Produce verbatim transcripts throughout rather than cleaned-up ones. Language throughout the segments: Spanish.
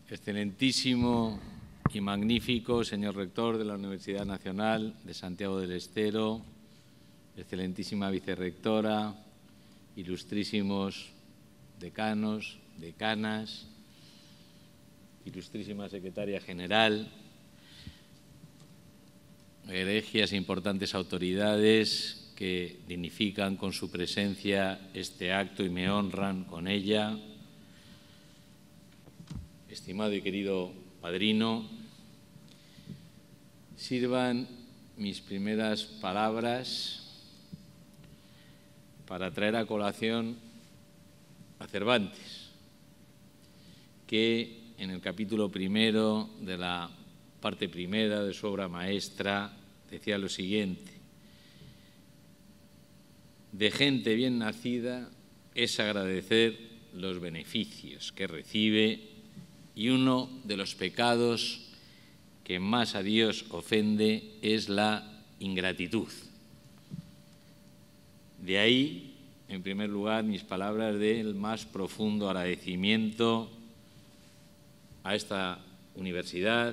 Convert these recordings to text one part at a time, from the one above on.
Excelentísimo y magnífico señor rector de la Universidad Nacional de Santiago del Estero, excelentísima vicerrectora, ilustrísimos decanos, decanas, ilustrísima secretaria general, egregias e importantes autoridades que dignifican con su presencia este acto y me honran con ella. Estimado y querido padrino, sirvan mis primeras palabras para traer a colación a Cervantes, que en el capítulo primero de la parte primera de su obra maestra decía lo siguiente: de gente bien nacida es agradecer los beneficios que recibe, y uno de los pecados que más a Dios ofende es la ingratitud. De ahí, en primer lugar, mis palabras del más profundo agradecimiento a esta universidad,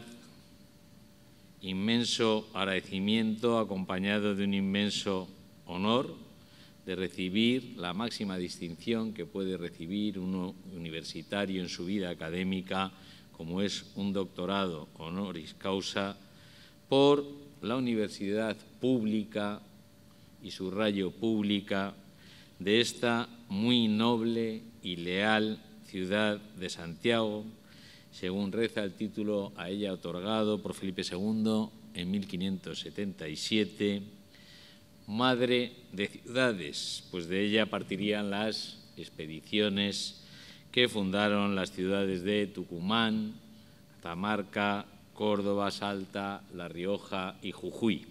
inmenso agradecimiento acompañado de un inmenso honor de recibir la máxima distinción que puede recibir un universitario en su vida académica, como es un doctorado honoris causa por la universidad pública, y subrayo pública, de esta muy noble y leal ciudad de Santiago, según reza el título a ella otorgado por Felipe segundo en mil quinientos setenta y siete, madre de ciudades, pues de ella partirían las expediciones que fundaron las ciudades de Tucumán, Catamarca, Córdoba, Salta, La Rioja y Jujuy.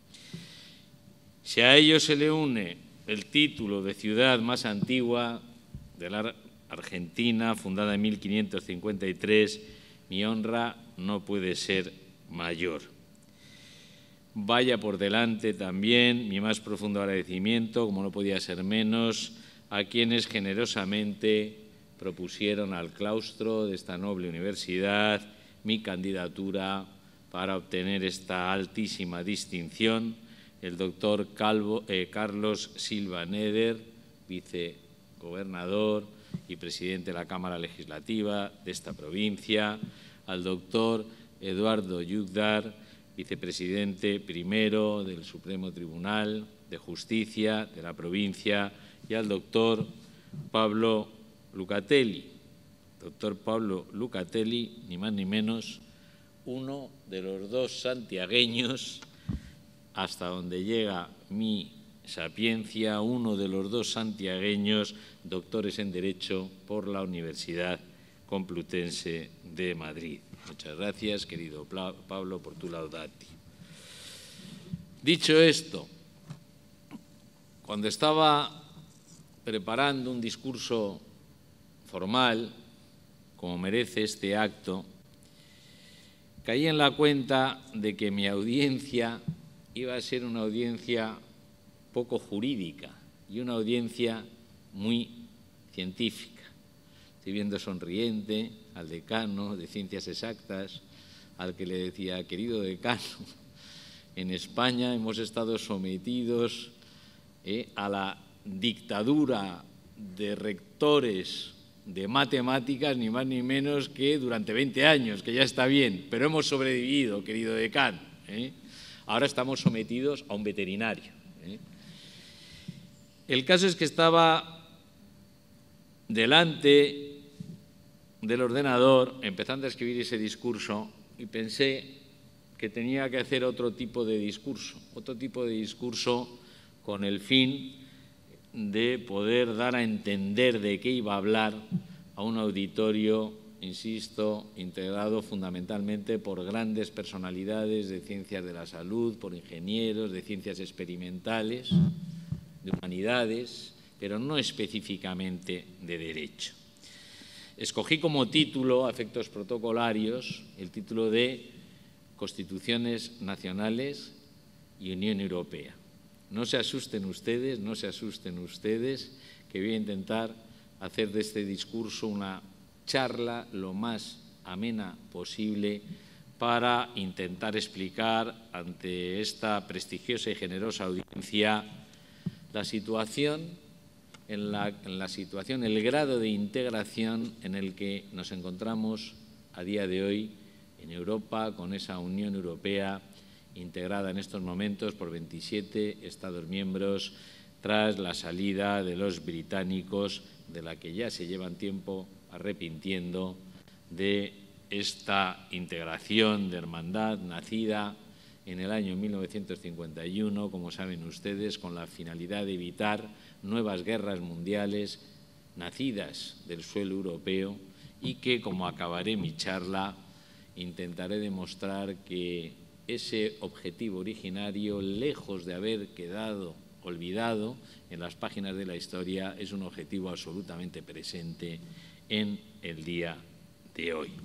Si a ello se le une el título de ciudad más antigua de la Argentina, fundada en mil quinientos cincuenta y tres, mi honra no puede ser mayor. Vaya por delante también mi más profundo agradecimiento, como no podía ser menos, a quienes generosamente propusieron al claustro de esta noble universidad mi candidatura para obtener esta altísima distinción: el doctor Calvo, eh, Carlos Silva Neder, vicegobernador y presidente de la Cámara Legislativa de esta provincia; al doctor Eduardo Yugdar, vicepresidente primero del Supremo Tribunal de Justicia de la provincia; y al doctor Pablo Lucatelli. Doctor Pablo Lucatelli, ni más ni menos, uno de los dos santiagueños, hasta donde llega mi sapiencia, uno de los dos santiagueños doctores en Derecho por la Universidad Complutense de Madrid. Muchas gracias, querido Pablo, por tu laudati. Dicho esto, cuando estaba preparando un discurso formal, como merece este acto, caí en la cuenta de que mi audiencia iba a ser una audiencia poco jurídica y una audiencia muy científica. Estoy viendo sonriente al decano de Ciencias Exactas, al que le decía: querido decano, en España hemos estado sometidos eh, a la dictadura de rectores de matemáticas, ni más ni menos que durante veinte años, que ya está bien, pero hemos sobrevivido, querido decano. ¿eh? Ahora estamos sometidos a un veterinario. ¿eh? El caso es que estaba delante del ordenador empezando a escribir ese discurso y pensé que tenía que hacer otro tipo de discurso, otro tipo de discurso con el fin de poder dar a entender de qué iba a hablar a un auditorio, insisto, integrado fundamentalmente por grandes personalidades de ciencias de la salud, por ingenieros, de ciencias experimentales, de humanidades, pero no específicamente de derecho. Escogí como título, a efectos protocolarios, el título de Constituciones Nacionales y Unión Europea. No se asusten ustedes, no se asusten ustedes, que voy a intentar hacer de este discurso una charla lo más amena posible para intentar explicar ante esta prestigiosa y generosa audiencia la situación, en la, en la situación, el grado de integración en el que nos encontramos a día de hoy en Europa, con esa Unión Europea integrada en estos momentos por veintisiete Estados miembros, tras la salida de los británicos, de la que ya se llevan tiempo arrepintiendo de esta integración de hermandad nacida en el año mil novecientos cincuenta y uno, como saben ustedes, con la finalidad de evitar nuevas guerras mundiales nacidas del suelo europeo y que, como acabaré mi charla, intentaré demostrar que ese objetivo originario, lejos de haber quedado olvidado en las páginas de la historia, es un objetivo absolutamente presente en el día de hoy.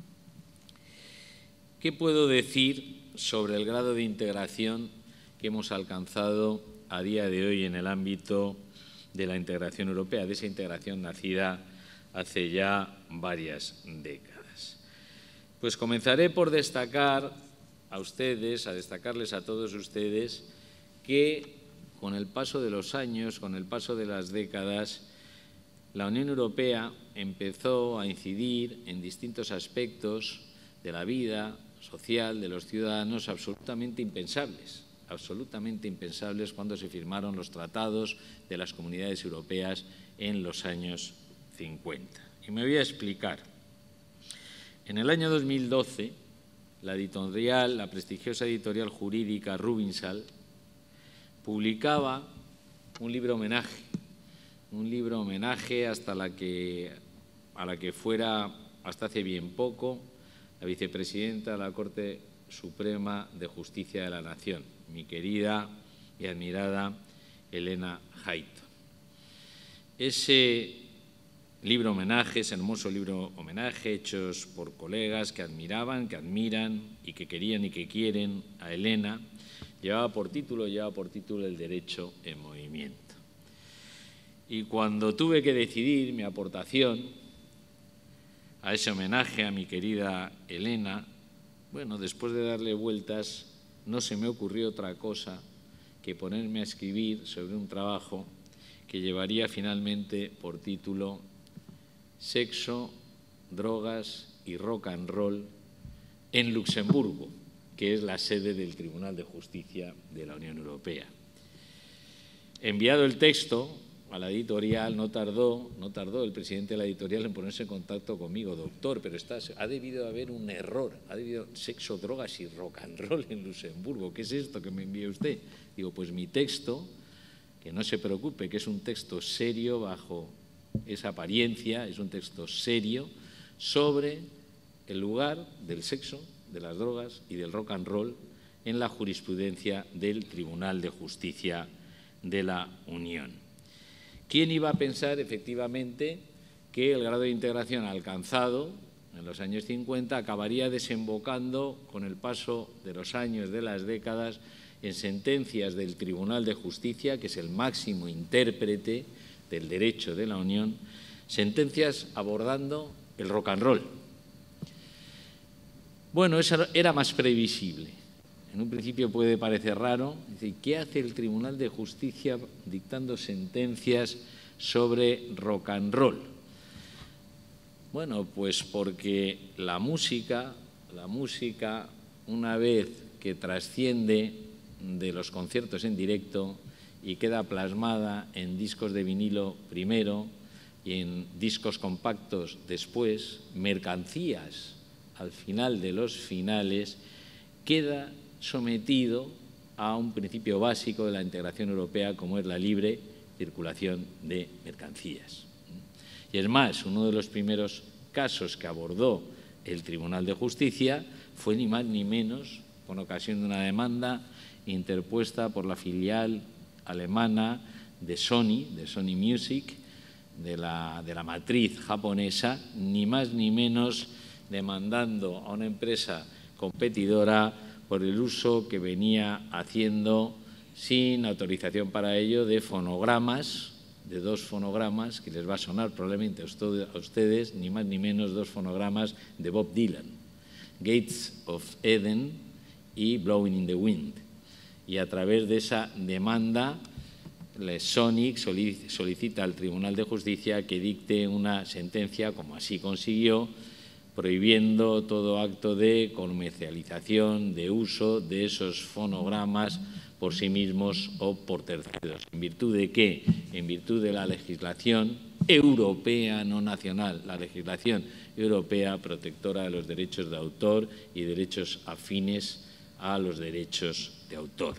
¿Qué puedo decir sobre el grado de integración que hemos alcanzado a día de hoy en el ámbito de la integración europea, de esa integración nacida hace ya varias décadas? Pues comenzaré por destacar a ustedes, a destacarles a todos ustedes que con el paso de los años, con el paso de las décadas, la Unión Europea empezó a incidir en distintos aspectos de la vida social de los ciudadanos absolutamente impensables, absolutamente impensables cuando se firmaron los tratados de las comunidades europeas en los años cincuenta. Y me voy a explicar. En el año dos mil doce, la editorial, la prestigiosa editorial jurídica Rubinsal, publicaba un libro homenaje, un libro homenaje hasta la que, a la que fuera hasta hace bien poco la vicepresidenta de la Corte Suprema de Justicia de la Nación, mi querida y admirada Elena Hayton. Ese libro homenaje, ese hermoso libro homenaje, hechos por colegas que admiraban, que admiran y que querían y que quieren a Elena, llevaba por título, llevaba por título El derecho en movimiento. Y cuando tuve que decidir mi aportación a ese homenaje a mi querida Elena, bueno, después de darle vueltas, no se me ocurrió otra cosa que ponerme a escribir sobre un trabajo que llevaría finalmente por título Sexo, drogas y rock and roll en Luxemburgo, que es la sede del Tribunal de Justicia de la Unión Europea. Enviado el texto a la editorial, no tardó, no tardó el presidente de la editorial en ponerse en contacto conmigo. Doctor, pero está, ha debido haber un error, ha debido sexo, drogas y rock and roll en Luxemburgo. ¿Qué es esto que me envía usted? Digo, pues mi texto, que no se preocupe, que es un texto serio bajo esa apariencia, es un texto serio sobre el lugar del sexo, de las drogas y del rock and roll en la jurisprudencia del Tribunal de Justicia de la Unión. ¿Quién iba a pensar, efectivamente, que el grado de integración alcanzado en los años cincuenta acabaría desembocando, con el paso de los años, de las décadas, en sentencias del Tribunal de Justicia, que es el máximo intérprete del derecho de la Unión, sentencias abordando el rock and roll? Bueno, eso era más previsible. En un principio puede parecer raro. ¿Qué hace el Tribunal de Justicia dictando sentencias sobre rock and roll? Bueno, pues porque la música, la música, una vez que trasciende de los conciertos en directo y queda plasmada en discos de vinilo primero y en discos compactos después, mercancías al final de los finales, queda sometido a un principio básico de la integración europea, como es la libre circulación de mercancías. Y es más, uno de los primeros casos que abordó el Tribunal de Justicia fue ni más ni menos con ocasión de una demanda interpuesta por la filial alemana de Sony, de Sony Music, de la, de la matriz japonesa, ni más ni menos demandando a una empresa competidora por el uso que venía haciendo sin autorización para ello de fonogramas de dos fonogramas que les va a sonar probablemente a ustedes, ni más ni menos dos fonogramas de Bob Dylan, Gates of Eden y Blowing in the Wind. Y a través de esa demanda, Sonic solicita al Tribunal de Justicia que dicte una sentencia, como así consiguió, prohibiendo todo acto de comercialización, de uso de esos fonogramas por sí mismos o por terceros. ¿En virtud de qué? En virtud de la legislación europea, no nacional, la legislación europea protectora de los derechos de autor y derechos afines a los derechos de autor.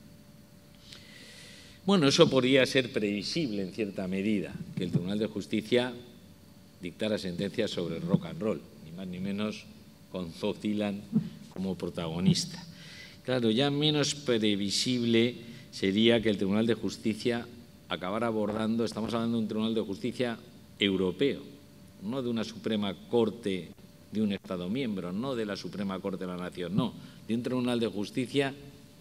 Bueno, eso podría ser previsible en cierta medida, que el Tribunal de Justicia dictara sentencias sobre el rock and roll, ni más ni menos con Bob Dylan como protagonista. Claro, ya menos previsible sería que el Tribunal de Justicia acabara abordando, estamos hablando de un Tribunal de Justicia europeo, no de una Suprema Corte de un Estado miembro, no de la Suprema Corte de la Nación, no, de un Tribunal de Justicia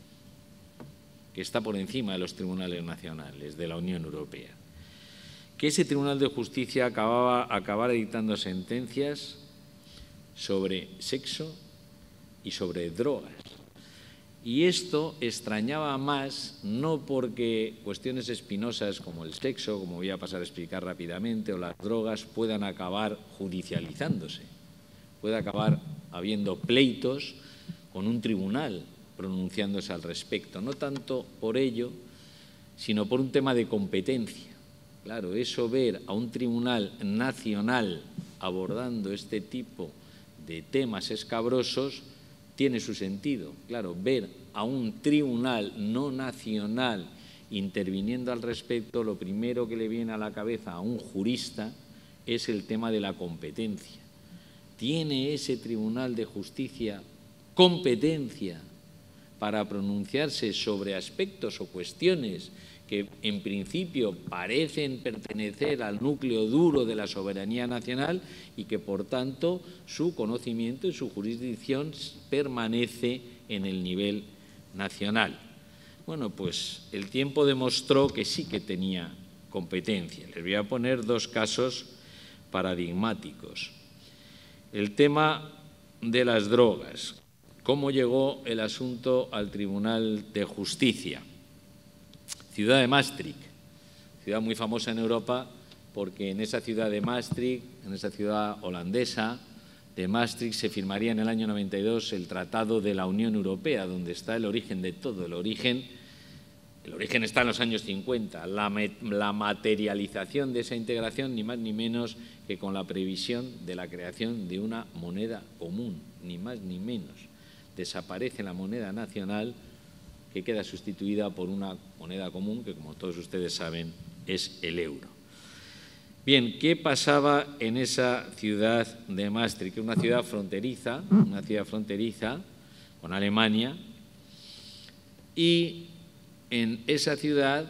que está por encima de los tribunales nacionales de la Unión Europea. Que ese Tribunal de Justicia acababa, acabara dictando sentencias sobre sexo y sobre drogas. Y esto extrañaba más, no porque cuestiones espinosas como el sexo, como voy a pasar a explicar rápidamente, o las drogas puedan acabar judicializándose, puede acabar habiendo pleitos con un tribunal pronunciándose al respecto, no tanto por ello, sino por un tema de competencia. Claro, eso ver a un tribunal nacional abordando este tipo de temas escabrosos tiene su sentido. Claro, ver a un tribunal no nacional interviniendo al respecto, lo primero que le viene a la cabeza a un jurista es el tema de la competencia. ¿Tiene ese Tribunal de Justicia competencia para pronunciarse sobre aspectos o cuestiones que en principio parecen pertenecer al núcleo duro de la soberanía nacional y que, por tanto, su conocimiento y su jurisdicción permanece en el nivel nacional? Bueno, pues el tiempo demostró que sí que tenía competencia. Les voy a poner dos casos paradigmáticos. El tema de las drogas. ¿Cómo llegó el asunto al Tribunal de Justicia? Ciudad de Maastricht, ciudad muy famosa en Europa porque en esa ciudad de Maastricht, en esa ciudad holandesa de Maastricht, se firmaría en el año noventa y dos el Tratado de la Unión Europea, donde está el origen de todo. El origen, el origen está en los años cincuenta, la, la materialización de esa integración ni más ni menos que con la previsión de la creación de una moneda común, ni más ni menos. Desaparece la moneda nacional, que queda sustituida por una moneda común que, como todos ustedes saben, es el euro. Bien, ¿qué pasaba en esa ciudad de Maastricht? Una ciudad fronteriza, una ciudad fronteriza con Alemania, y en esa ciudad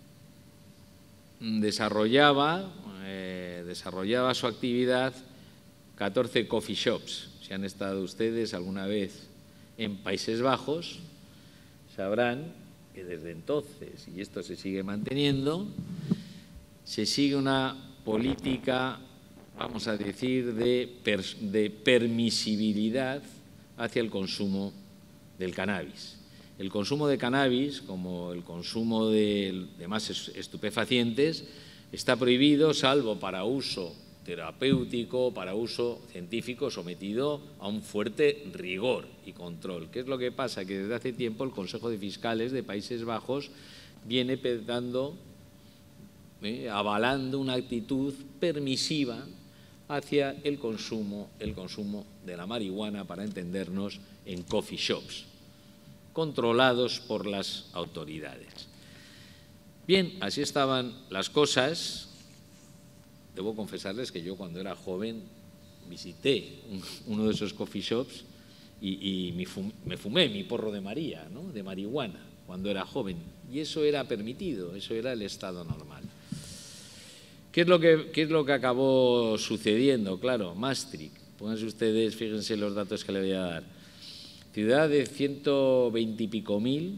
desarrollaba, eh, desarrollaba su actividad catorce coffee shops. Si han estado ustedes alguna vez en Países Bajos, sabrán que desde entonces, y esto se sigue manteniendo, se sigue una política, vamos a decir, de, per, de permisibilidad hacia el consumo del cannabis. El consumo de cannabis, como el consumo de demás estupefacientes, está prohibido salvo para uso terapéutico, para uso científico, sometido a un fuerte rigor y control. ¿Qué es lo que pasa? Que desde hace tiempo el Consejo de Fiscales de Países Bajos viene dando, eh, avalando una actitud permisiva hacia el consumo, el consumo de la marihuana, para entendernos, en coffee shops, controlados por las autoridades. Bien, así estaban las cosas. Debo confesarles que yo, cuando era joven, visité uno de esos coffee shops y, y me, fumé, me fumé mi porro de María, ¿no?, de marihuana, cuando era joven. Y eso era permitido, eso era el estado normal. ¿Qué es lo que, qué es lo que acabó sucediendo? Claro, Maastricht, pónganse ustedes, fíjense los datos que le voy a dar. Ciudad de ciento veinte y pico mil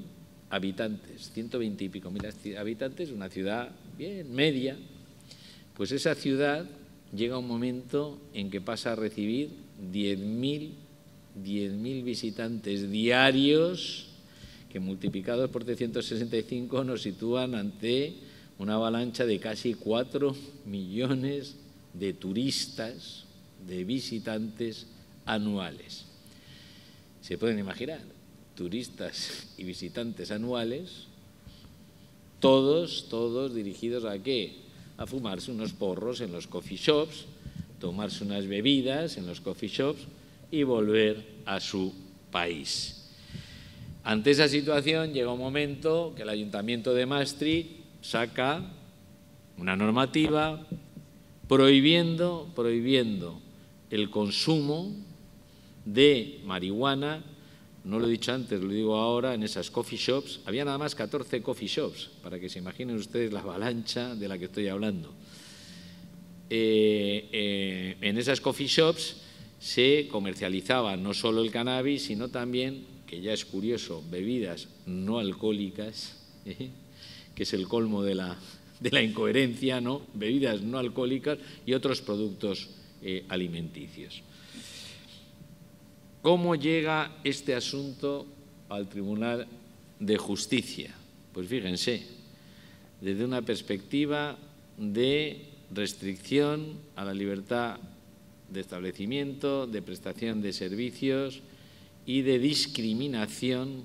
habitantes, ciento veinte y pico mil habitantes, una ciudad bien media, pues esa ciudad llega un momento en que pasa a recibir diez mil visitantes diarios, que multiplicados por trescientos sesenta y cinco nos sitúan ante una avalancha de casi cuatro millones de turistas, de visitantes anuales. Se pueden imaginar, turistas y visitantes anuales, todos, todos dirigidos ¿a qué? A fumarse unos porros en los coffee shops, tomarse unas bebidas en los coffee shops y volver a su país. Ante esa situación llega un momento que el Ayuntamiento de Maastricht saca una normativa prohibiendo, prohibiendo el consumo de marihuana. No lo he dicho antes, lo digo ahora, en esas coffee shops. Había nada más catorce coffee shops, para que se imaginen ustedes la avalancha de la que estoy hablando. Eh, eh, en esas coffee shops se comercializaba no solo el cannabis, sino también, que ya es curioso, bebidas no alcohólicas, ¿eh? que es el colmo de la, de la incoherencia, ¿no? Bebidas no alcohólicas y otros productos eh, alimenticios. ¿Cómo llega este asunto al Tribunal de Justicia? Pues fíjense, desde una perspectiva de restricción a la libertad de establecimiento, de prestación de servicios y de discriminación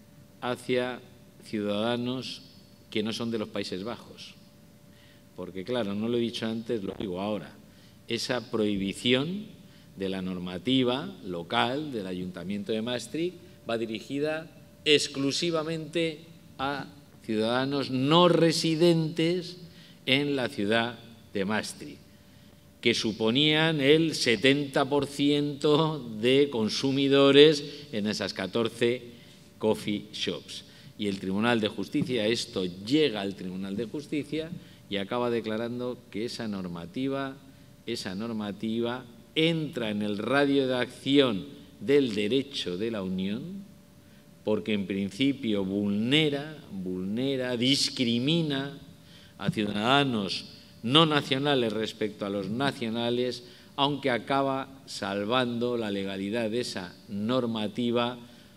hacia ciudadanos que no son de los Países Bajos. Porque, claro, no lo he dicho antes, lo digo ahora, esa prohibición de la normativa local del Ayuntamiento de Maastricht va dirigida exclusivamente a ciudadanos no residentes en la ciudad de Maastricht, que suponían el setenta por ciento de consumidores en esas catorce coffee shops. Y el Tribunal de Justicia, esto llega al Tribunal de Justicia y acaba declarando que esa normativa, esa normativa entra en el radio de acción del derecho de la Unión, porque en principio vulnera, vulnera, discrimina a ciudadanos no nacionales respecto a los nacionales, aunque acaba salvando la legalidad de esa normativa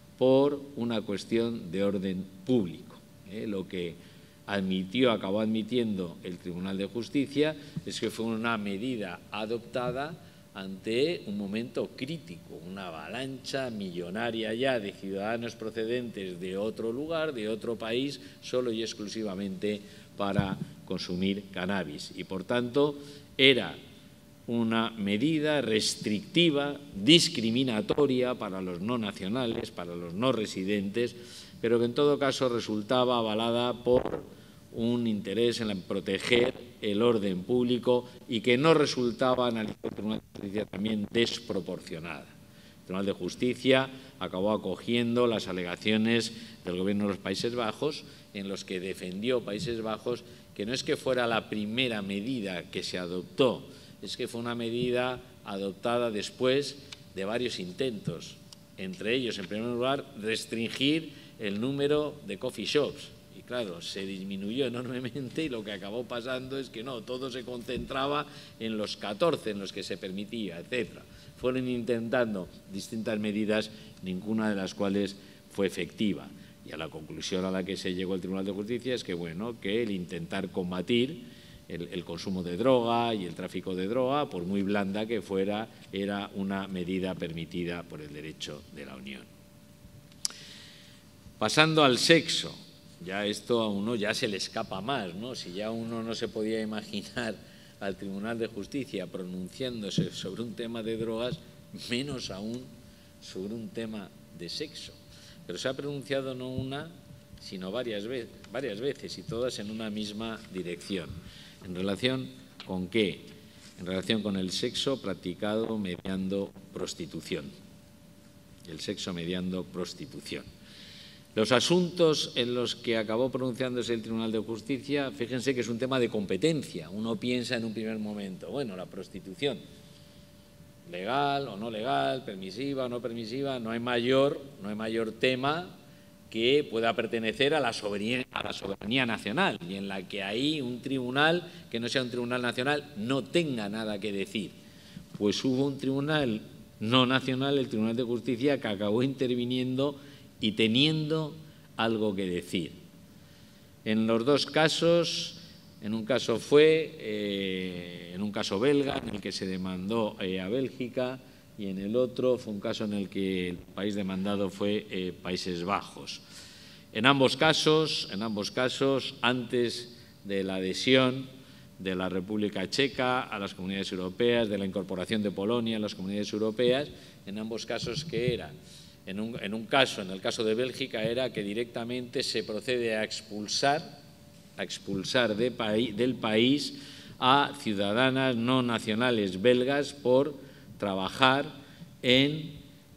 por una cuestión de orden público. ¿eh? Lo que admitió, acabó admitiendo el Tribunal de Justicia es que fue una medida adoptada ante un momento crítico, una avalancha millonaria ya de ciudadanos procedentes de otro lugar, de otro país, solo y exclusivamente para consumir cannabis. Y, por tanto, era una medida restrictiva, discriminatoria para los no nacionales, para los no residentes, pero que en todo caso resultaba avalada por un interés en proteger el orden público y que no resultaba, analizó el Tribunal de Justicia, también desproporcionada. El Tribunal de Justicia acabó acogiendo las alegaciones del Gobierno de los Países Bajos, en los que defendió Países Bajos que no es que fuera la primera medida que se adoptó, es que fue una medida adoptada después de varios intentos, entre ellos, en primer lugar, restringir el número de coffee shops. Y claro, se disminuyó enormemente y lo que acabó pasando es que no, todo se concentraba en los catorce en los que se permitía, etcétera. Fueron intentando distintas medidas, ninguna de las cuales fue efectiva. Y a la conclusión a la que se llegó el Tribunal de Justicia es que, bueno, que el intentar combatir el, el consumo de droga y el tráfico de droga, por muy blanda que fuera, era una medida permitida por el derecho de la Unión. Pasando al sexo, ya esto a uno ya se le escapa más, ¿no? Si ya uno no se podía imaginar al Tribunal de Justicia pronunciándose sobre un tema de drogas, menos aún sobre un tema de sexo. Pero se ha pronunciado no una, sino varias veces, varias veces y todas en una misma dirección. ¿En relación con qué? En relación con el sexo practicado mediando prostitución. El sexo mediando prostitución. Los asuntos en los que acabó pronunciándose el Tribunal de Justicia, fíjense que es un tema de competencia. Uno piensa en un primer momento, bueno, la prostitución, legal o no legal, permisiva o no permisiva, no hay mayor, no hay mayor tema que pueda pertenecer a la soberanía, a la soberanía nacional y en la que ahí un tribunal, que no sea un tribunal nacional, no tenga nada que decir. Pues hubo un tribunal no nacional, el Tribunal de Justicia, que acabó interviniendo y teniendo algo que decir. En los dos casos, en un caso fue, eh, en un caso belga, en el que se demandó eh, a Bélgica, y en el otro fue un caso en el que el país demandado fue eh, Países Bajos. En ambos casos, en ambos casos, antes de la adhesión de la República Checa a las comunidades europeas, de la incorporación de Polonia a las comunidades europeas, en ambos casos, ¿qué era? En un, en un caso, en el caso de Bélgica, era que directamente se procede a expulsar, a expulsar de paí, del país a ciudadanas no nacionales belgas por trabajar en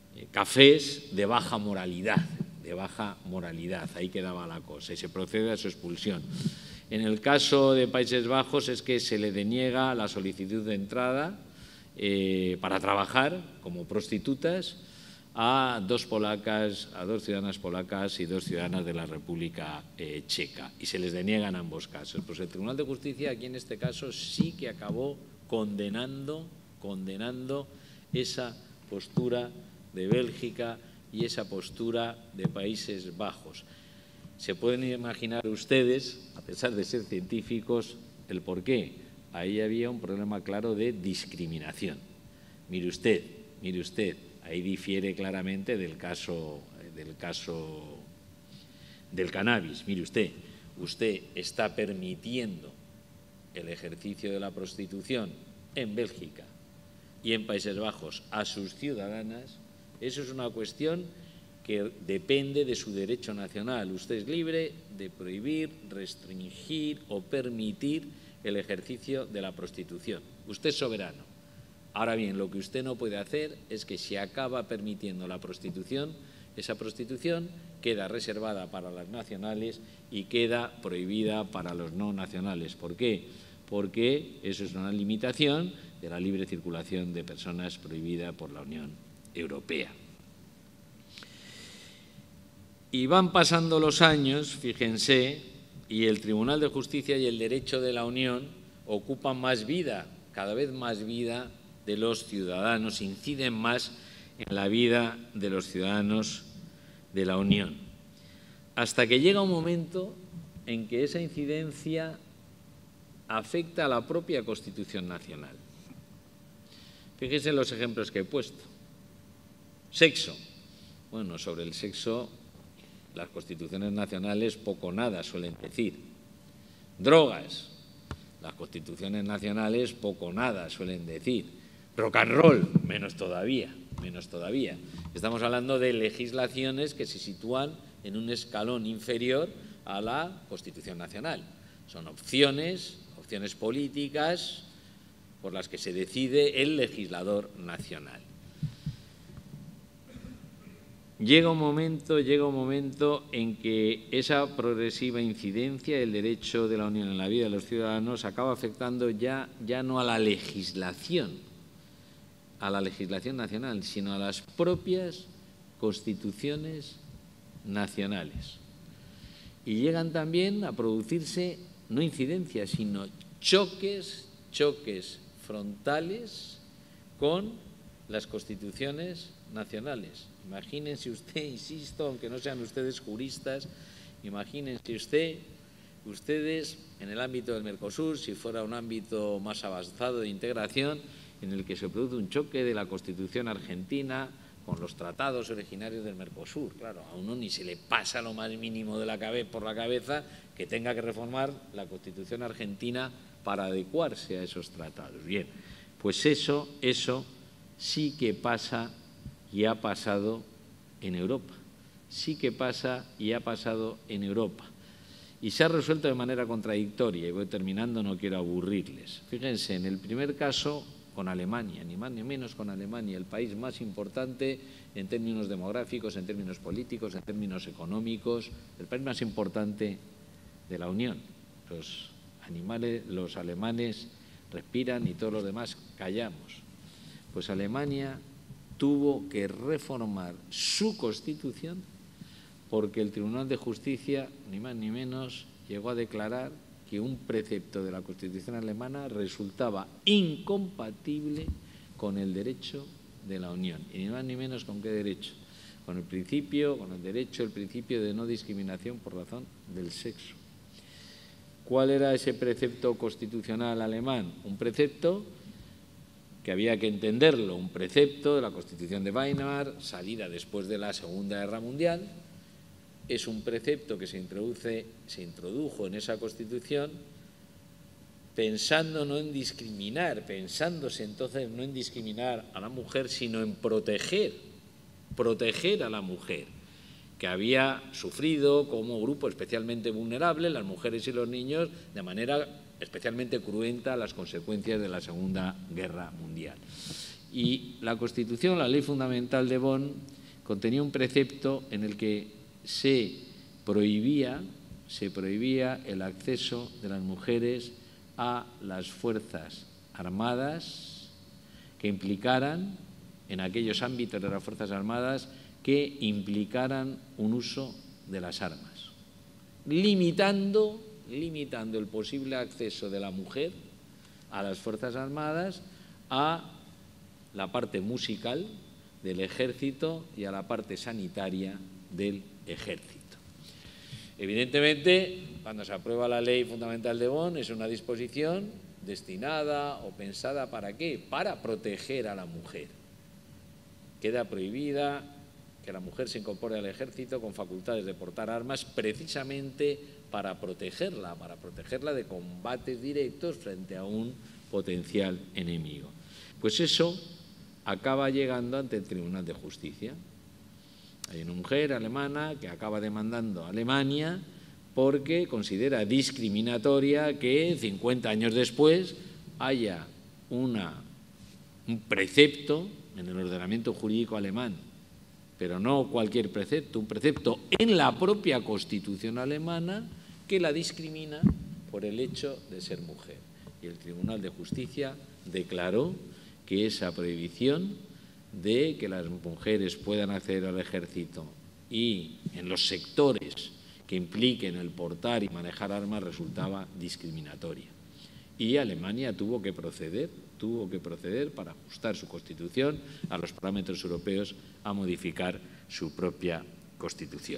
cafés de baja moralidad, de baja moralidad, ahí quedaba la cosa, y se procede a su expulsión. En el caso de Países Bajos es que se le deniega la solicitud de entrada eh, para trabajar como prostitutas a dos polacas, a dos ciudadanas polacas y dos ciudadanas de la República eh, Checa, y se les deniega en ambos casos. Pues el Tribunal de Justicia aquí en este caso sí que acabó condenando, condenando esa postura de Bélgica y esa postura de Países Bajos. Se pueden imaginar ustedes, a pesar de ser científicos, el porqué. Ahí había un problema claro de discriminación. Mire usted, mire usted, ahí difiere claramente del caso, del caso del cannabis. Mire usted, usted está permitiendo el ejercicio de la prostitución en Bélgica y en Países Bajos a sus ciudadanas. Eso es una cuestión que depende de su derecho nacional. Usted es libre de prohibir, restringir o permitir el ejercicio de la prostitución. Usted es soberano. Ahora bien, lo que usted no puede hacer es que si acaba permitiendo la prostitución, esa prostitución queda reservada para las nacionales y queda prohibida para los no nacionales. ¿Por qué? Porque eso es una limitación de la libre circulación de personas prohibida por la Unión Europea. Y van pasando los años, fíjense, y el Tribunal de Justicia y el Derecho de la Unión ocupan más vida, cada vez más vida de los ciudadanos, inciden más en la vida de los ciudadanos de la Unión. Hasta que llega un momento en que esa incidencia afecta a la propia Constitución Nacional. Fíjense en los ejemplos que he puesto. Sexo. Bueno, sobre el sexo las constituciones nacionales poco nada suelen decir. Drogas. Las constituciones nacionales poco nada suelen decir. Rock and roll, menos todavía, menos todavía. Estamos hablando de legislaciones que se sitúan en un escalón inferior a la Constitución Nacional. Son opciones, opciones políticas por las que se decide el legislador nacional. Llega un momento, llega un momento en que esa progresiva incidencia del derecho de la Unión en la vida de los ciudadanos acaba afectando ya, ya no a la legislación, a la legislación nacional, sino a las propias constituciones nacionales. Y llegan también a producirse no incidencias, sino choques, choques frontales con las constituciones nacionales. Imagínense usted, insisto, aunque no sean ustedes juristas, imagínense usted, ustedes en el ámbito del Mercosur, si fuera un ámbito más avanzado de integración, en el que se produce un choque de la Constitución argentina con los tratados originarios del Mercosur. Claro, a uno ni se le pasa lo más mínimo de la cabeza, por la cabeza que tenga que reformar la Constitución argentina para adecuarse a esos tratados. Bien, pues eso, eso sí que pasa y ha pasado en Europa. Sí que pasa y ha pasado en Europa. Y se ha resuelto de manera contradictoria. Y voy terminando, no quiero aburrirles. Fíjense, en el primer caso con Alemania, ni más ni menos con Alemania, el país más importante en términos demográficos, en términos políticos, en términos económicos, el país más importante de la Unión. Los animales, los alemanes respiran y todos los demás callamos. Pues Alemania tuvo que reformar su Constitución porque el Tribunal de Justicia, ni más ni menos, llegó a declarar que un precepto de la Constitución alemana resultaba incompatible con el derecho de la Unión. Y ni más ni menos con qué derecho. Con el principio, con el derecho, el principio de no discriminación por razón del sexo. ¿Cuál era ese precepto constitucional alemán? Un precepto que había que entenderlo, un precepto de la Constitución de Weimar, salida después de la Segunda Guerra Mundial. Es un precepto que se introduce, se introdujo en esa Constitución pensando no en discriminar, pensándose entonces no en discriminar a la mujer, sino en proteger, proteger a la mujer, que había sufrido como grupo especialmente vulnerable, las mujeres y los niños, de manera especialmente cruenta las consecuencias de la Segunda Guerra Mundial. Y la Constitución, la Ley Fundamental de Bonn, contenía un precepto en el que se prohibía, se prohibía el acceso de las mujeres a las fuerzas armadas que implicaran, en aquellos ámbitos de las fuerzas armadas, que implicaran un uso de las armas, limitando, limitando el posible acceso de la mujer a las fuerzas armadas a la parte musical del ejército y a la parte sanitaria del ejército. Evidentemente, cuando se aprueba la Ley Fundamental de Bonn, es una disposición destinada o pensada ¿para qué? Para proteger a la mujer. Queda prohibida que la mujer se incorpore al ejército con facultades de portar armas precisamente para protegerla, para protegerla de combates directos frente a un potencial enemigo. Pues eso acaba llegando ante el Tribunal de Justicia. Hay una mujer alemana que acaba demandando a Alemania porque considera discriminatoria que cincuenta años después haya una, un precepto en el ordenamiento jurídico alemán, pero no cualquier precepto, un precepto en la propia Constitución alemana que la discrimina por el hecho de ser mujer. Y el Tribunal de Justicia declaró que esa prohibición de que las mujeres puedan acceder al ejército y en los sectores que impliquen el portar y manejar armas resultaba discriminatoria. Y Alemania tuvo que proceder, tuvo que proceder para ajustar su Constitución a los parámetros europeos, a modificar su propia Constitución.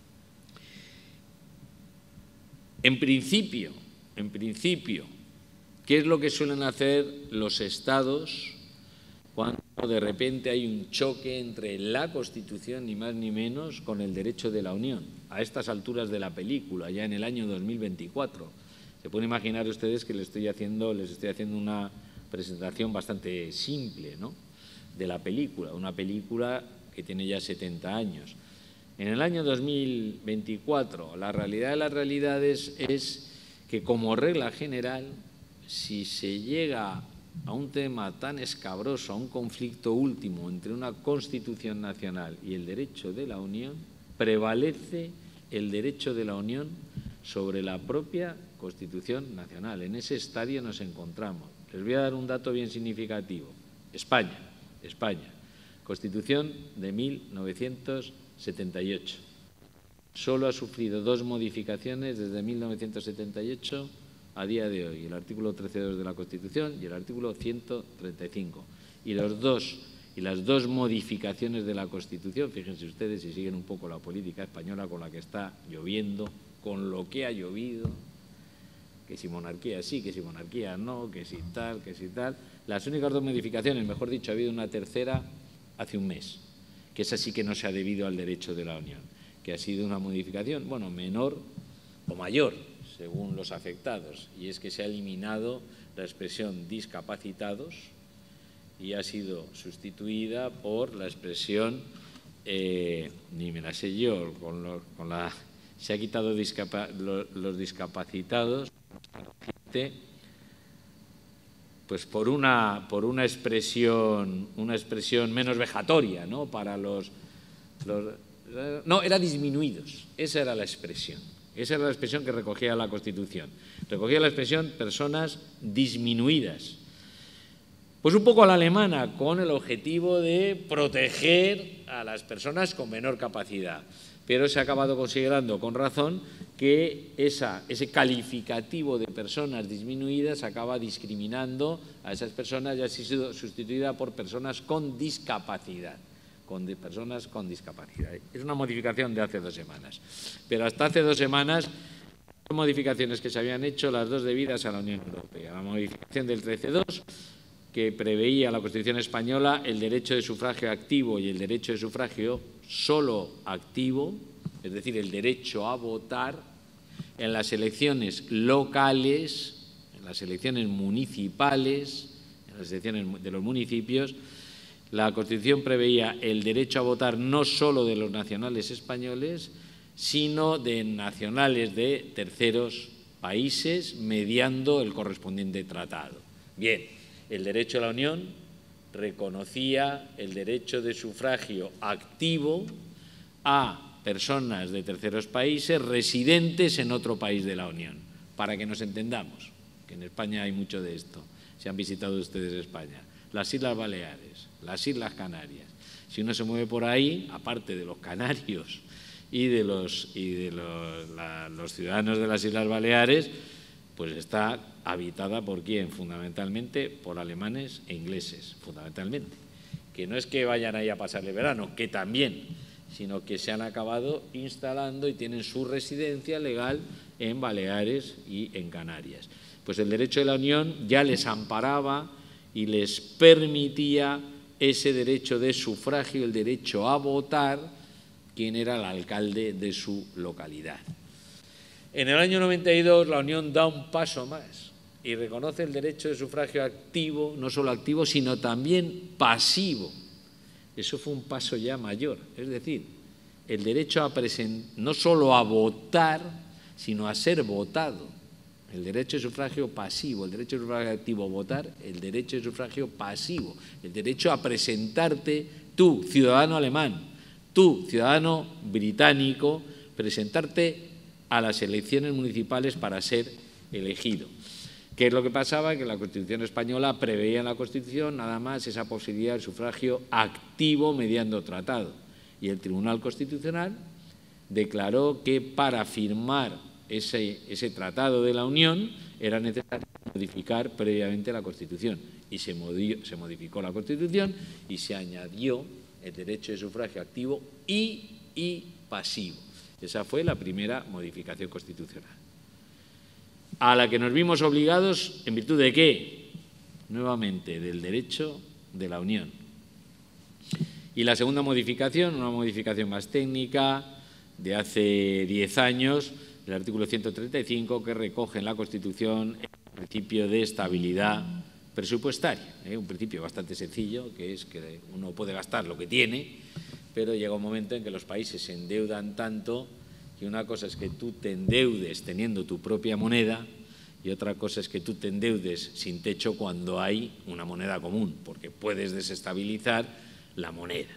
En principio, en principio, ¿qué es lo que suelen hacer los Estados cuando de repente hay un choque entre la Constitución, ni más ni menos, con el derecho de la Unión? A estas alturas de la película, ya en el año dos mil veinticuatro. Se pueden imaginar ustedes que les estoy haciendo, les estoy haciendo una presentación bastante simple, ¿no?, de la película, una película que tiene ya setenta años. En el año dos mil veinticuatro, la realidad de las realidades es que, como regla general, si se llega a un tema tan escabroso, a un conflicto último entre una Constitución nacional y el derecho de la Unión, prevalece el derecho de la Unión sobre la propia Constitución nacional. En ese estadio nos encontramos. Les voy a dar un dato bien significativo. España, España, Constitución de mil novecientos setenta y ocho. Solo ha sufrido dos modificaciones desde mil novecientos setenta y ocho a día de hoy, el artículo trece punto dos de la Constitución y el artículo ciento treinta y cinco. Y, los dos, y las dos modificaciones de la Constitución, fíjense ustedes si siguen un poco la política española con la que está lloviendo, con lo que ha llovido, que si monarquía sí, que si monarquía no, que si tal, que si tal. Las únicas dos modificaciones, mejor dicho, ha habido una tercera hace un mes, que esa sí que no se ha debido al derecho de la Unión, que ha sido una modificación, bueno, menor o mayor, según los afectados, y es que se ha eliminado la expresión discapacitados y ha sido sustituida por la expresión, eh, ni me la sé yo, con, lo, con la, se ha quitado discapa, lo, los discapacitados, pues por una, por una expresión, una expresión menos vejatoria, ¿no?, para los, los, no, era disminuidos, esa era la expresión. Esa era la expresión que recogía la Constitución. Recogía la expresión personas disminuidas. Pues un poco a la alemana, con el objetivo de proteger a las personas con menor capacidad. pero se ha acabado considerando con razón que esa, ese calificativo de personas disminuidas acaba discriminando a esas personas y ha sido sustituida por personas con discapacidad, con de personas con discapacidad. Es una modificación de hace dos semanas, pero hasta hace dos semanas las modificaciones que se habían hecho, las dos debidas a la Unión Europea. La modificación del trece punto dos, que preveía la Constitución española el derecho de sufragio activo y el derecho de sufragio solo activo, es decir, el derecho a votar en las elecciones locales, en las elecciones municipales, en las elecciones de los municipios. La Constitución preveía el derecho a votar no solo de los nacionales españoles, sino de nacionales de terceros países, mediando el correspondiente tratado. Bien, el derecho a la Unión reconocía el derecho de sufragio activo a personas de terceros países residentes en otro país de la Unión, para que nos entendamos, que en España hay mucho de esto, si han visitado ustedes España, las Islas Baleares, las Islas Canarias. Si uno se mueve por ahí, aparte de los canarios y de los, y de los, la, los ciudadanos de las Islas Baleares, pues está habitada por quién, fundamentalmente por alemanes e ingleses, fundamentalmente, que no es que vayan ahí a pasarle verano, que también, sino que se han acabado instalando y tienen su residencia legal en Baleares y en Canarias. Pues el derecho de la Unión ya les amparaba y les permitía ese derecho de sufragio, el derecho a votar, quien era el alcalde de su localidad. En el año noventa y dos la Unión da un paso más y reconoce el derecho de sufragio activo, no solo activo, sino también pasivo. Eso fue un paso ya mayor, es decir, el derecho a presentar, no solo a votar, sino a ser votado. El derecho de sufragio pasivo, el derecho de sufragio activo, votar, el derecho de sufragio pasivo, el derecho a presentarte, tú, ciudadano alemán, tú, ciudadano británico, presentarte a las elecciones municipales para ser elegido. ¿Qué es lo que pasaba? Que la Constitución española preveía en la Constitución nada más esa posibilidad del sufragio activo mediando tratado. Y el Tribunal Constitucional declaró que para firmar ese, ese tratado de la Unión era necesario modificar previamente la Constitución. Y se, modi se modificó la Constitución y se añadió el derecho de sufragio activo y, y pasivo. Esa fue la primera modificación constitucional, a la que nos vimos obligados, ¿en virtud de qué? Nuevamente, del derecho de la Unión. Y la segunda modificación, una modificación más técnica, de hace diez años, el artículo ciento treinta y cinco, que recoge en la Constitución el principio de estabilidad presupuestaria, ¿eh? Un principio bastante sencillo, que es que uno puede gastar lo que tiene, pero llega un momento en que los países se endeudan tanto que una cosa es que tú te endeudes teniendo tu propia moneda y otra cosa es que tú te endeudes sin techo cuando hay una moneda común, porque puedes desestabilizar la moneda.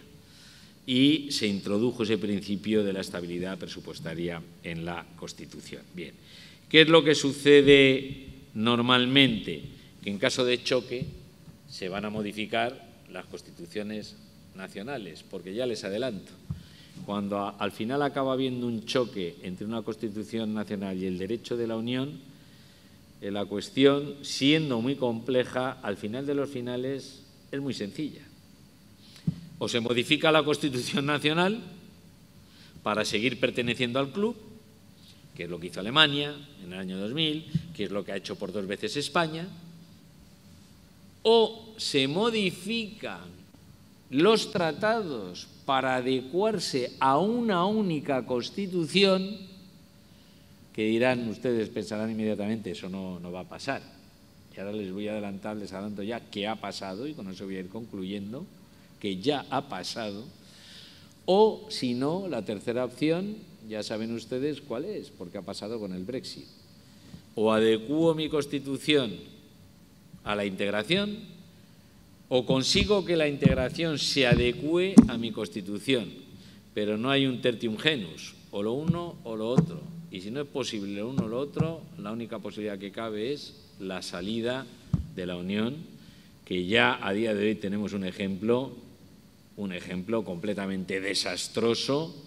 Y se introdujo ese principio de la estabilidad presupuestaria en la Constitución. Bien, ¿qué es lo que sucede normalmente? Que en caso de choque se van a modificar las constituciones nacionales, porque ya les adelanto, cuando a, al final acaba habiendo un choque entre una Constitución nacional y el derecho de la Unión, eh, la cuestión, siendo muy compleja, al final de los finales es muy sencilla. O se modifica la Constitución nacional para seguir perteneciendo al club, que es lo que hizo Alemania en el año dos mil, que es lo que ha hecho por dos veces España, o se modifican los tratados para adecuarse a una única Constitución, que dirán ustedes, pensarán inmediatamente, eso no, no va a pasar. Y ahora les voy a adelantar, les adelanto ya qué ha pasado, y con eso voy a ir concluyendo, que ya ha pasado. O, si no, la tercera opción, ya saben ustedes cuál es, porque ha pasado con el Brexit. O adecuo mi Constitución a la integración, o consigo que la integración se adecue a mi Constitución, pero no hay un tertium genus, o lo uno o lo otro. Y si no es posible lo uno o lo otro, la única posibilidad que cabe es la salida de la Unión, que ya a día de hoy tenemos un ejemplo, un ejemplo completamente desastroso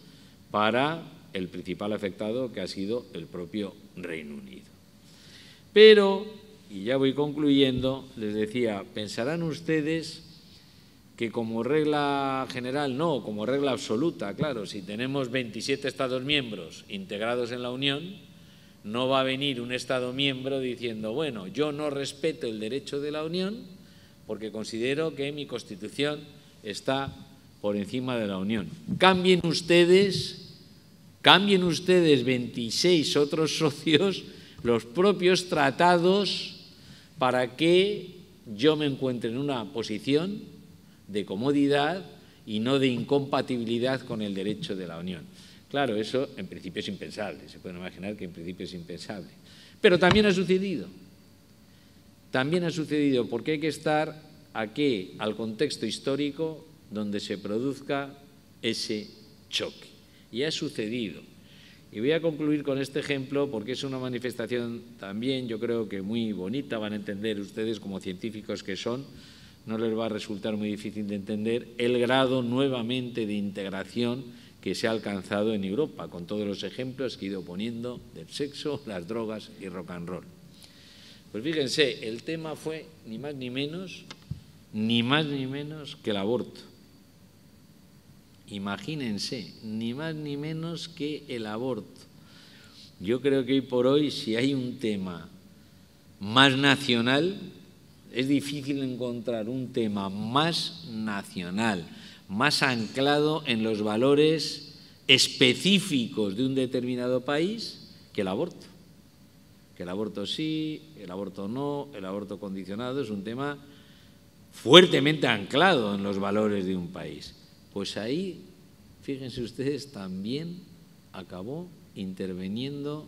para el principal afectado, que ha sido el propio Reino Unido. Pero, y ya voy concluyendo, les decía, pensarán ustedes que como regla general, no, como regla absoluta, claro, si tenemos veintisiete Estados miembros integrados en la Unión, no va a venir un Estado miembro diciendo, bueno, yo no respeto el derecho de la Unión porque considero que mi Constitución está por encima de la Unión. Cambien ustedes, cambien ustedes veintiséis otros socios los propios tratados para que yo me encuentre en una posición de comodidad y no de incompatibilidad con el derecho de la Unión. Claro, eso en principio es impensable, se pueden imaginar que en principio es impensable. Pero también ha sucedido, también ha sucedido porque hay que estar aquí al contexto histórico donde se produzca ese choque. Y ha sucedido. Y voy a concluir con este ejemplo porque es una manifestación también, yo creo que muy bonita, van a entender ustedes como científicos que son, no les va a resultar muy difícil de entender el grado nuevamente de integración que se ha alcanzado en Europa, con todos los ejemplos que he ido poniendo del sexo, las drogas y rock and roll. Pues fíjense, el tema fue ni más ni menos, ni más ni menos que el aborto. Imagínense, ni más ni menos que el aborto. Yo creo que hoy por hoy, si hay un tema más nacional, es difícil encontrar un tema más nacional, más anclado en los valores específicos de un determinado país que el aborto. Que el aborto sí, el aborto no, el aborto condicionado es un tema fuertemente anclado en los valores de un país. Pues ahí, fíjense ustedes, también acabó interviniendo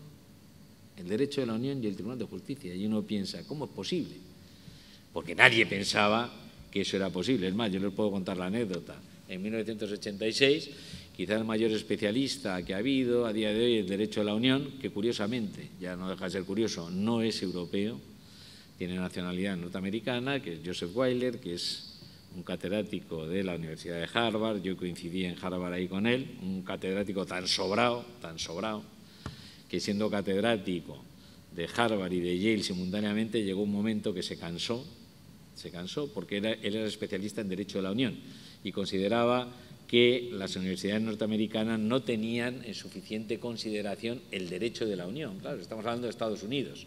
el derecho de la Unión y el Tribunal de Justicia. Y uno piensa, ¿cómo es posible? Porque nadie pensaba que eso era posible. Es más, yo les puedo contar la anécdota. En mil novecientos ochenta y seis, quizá el mayor especialista que ha habido a día de hoy en el derecho de la Unión, que curiosamente, ya no deja de ser curioso, no es europeo, tiene nacionalidad norteamericana, que es Joseph Weiler, que es un catedrático de la Universidad de Harvard, yo coincidí en Harvard ahí con él, un catedrático tan sobrado, tan sobrado, que siendo catedrático de Harvard y de Yale simultáneamente llegó un momento que se cansó, se cansó porque era, él era especialista en Derecho de la Unión y consideraba que las universidades norteamericanas no tenían en suficiente consideración el derecho de la Unión. Claro, estamos hablando de Estados Unidos.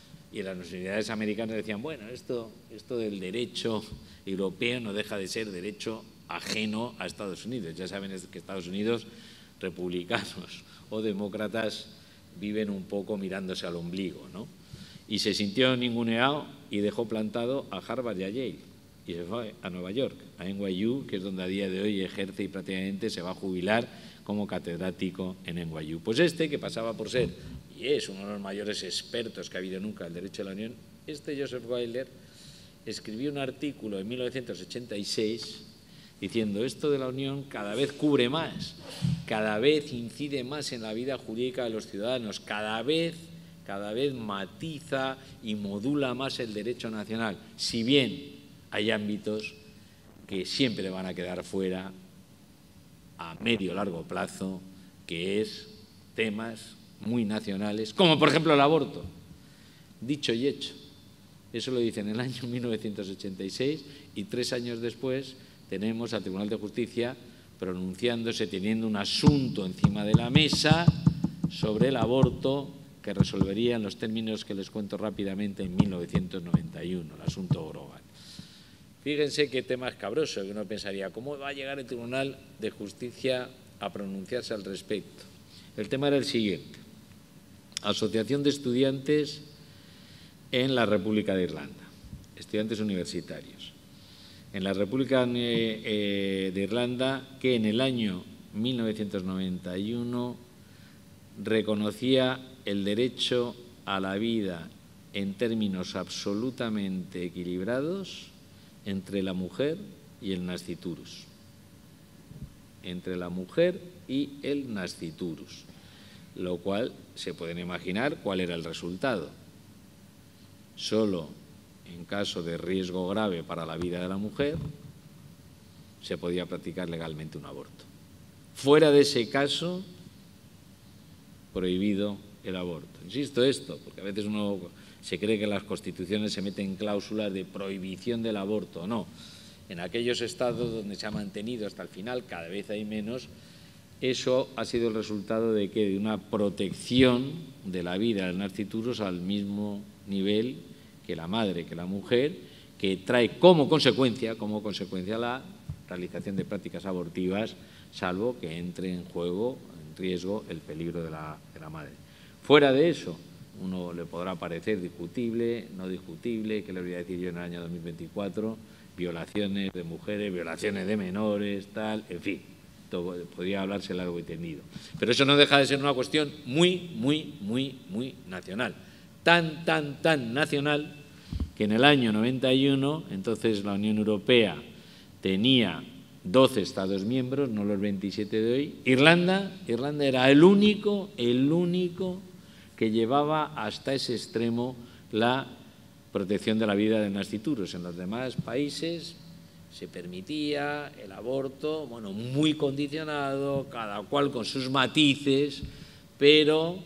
Y las universidades americanas decían, bueno, esto, esto del derecho europeo no deja de ser derecho ajeno a Estados Unidos. Ya saben que Estados Unidos, republicanos o demócratas, viven un poco mirándose al ombligo, ¿no? Y se sintió ninguneado y dejó plantado a Harvard y a Yale. Y se fue a Nueva York, a N Y U, que es donde a día de hoy ejerce y prácticamente se va a jubilar como catedrático en N Y U. Pues este, que pasaba por ser, y es uno de los mayores expertos que ha habido nunca en el derecho de la Unión, este Joseph Weiler escribió un artículo en mil novecientos ochenta y seis diciendo esto de la Unión cada vez cubre más, cada vez incide más en la vida jurídica de los ciudadanos, cada vez, cada vez matiza y modula más el derecho nacional, si bien hay ámbitos que siempre van a quedar fuera a medio o largo plazo, que es temas muy nacionales, como por ejemplo el aborto. Dicho y hecho. Eso lo dice en el año mil novecientos ochenta y seis y tres años después tenemos al Tribunal de Justicia pronunciándose, teniendo un asunto encima de la mesa sobre el aborto que resolvería en los términos que les cuento rápidamente en mil novecientos noventa y uno, el asunto Groban. Fíjense qué tema escabroso, que uno pensaría, ¿cómo va a llegar el Tribunal de Justicia a pronunciarse al respecto? El tema era el siguiente. Asociación de estudiantes en la República de Irlanda, estudiantes universitarios. En la República de Irlanda, que en el año mil novecientos noventa y uno reconocía el derecho a la vida en términos absolutamente equilibrados entre la mujer y el nasciturus. Entre la mujer y el nasciturus. Lo cual se pueden imaginar cuál era el resultado. Solo en caso de riesgo grave para la vida de la mujer se podía practicar legalmente un aborto. Fuera de ese caso prohibido el aborto. Insisto esto, porque a veces uno se cree que en las constituciones se meten cláusulas de prohibición del aborto. No, en aquellos estados donde se ha mantenido hasta el final, cada vez hay menos, eso ha sido el resultado de que de una protección de la vida del nasciturus al mismo nivel que la madre, que la mujer, que trae como consecuencia, como consecuencia la realización de prácticas abortivas, salvo que entre en juego, en riesgo, el peligro de la, de la madre. Fuera de eso, uno le podrá parecer discutible, no discutible, ¿qué le voy a decir yo en el año dos mil veinticuatro? Violaciones de mujeres, violaciones de menores, tal, en fin, todo, podría hablarse largo y tendido. Pero eso no deja de ser una cuestión muy, muy, muy, muy nacional. Tan, tan, tan nacional que en el año noventa y uno, entonces la Unión Europea tenía doce Estados miembros, no los veintisiete de hoy. Irlanda, Irlanda era el único, el único que llevaba hasta ese extremo la protección de la vida del nasciturus. En los demás países se permitía el aborto, bueno, muy condicionado, cada cual con sus matices, pero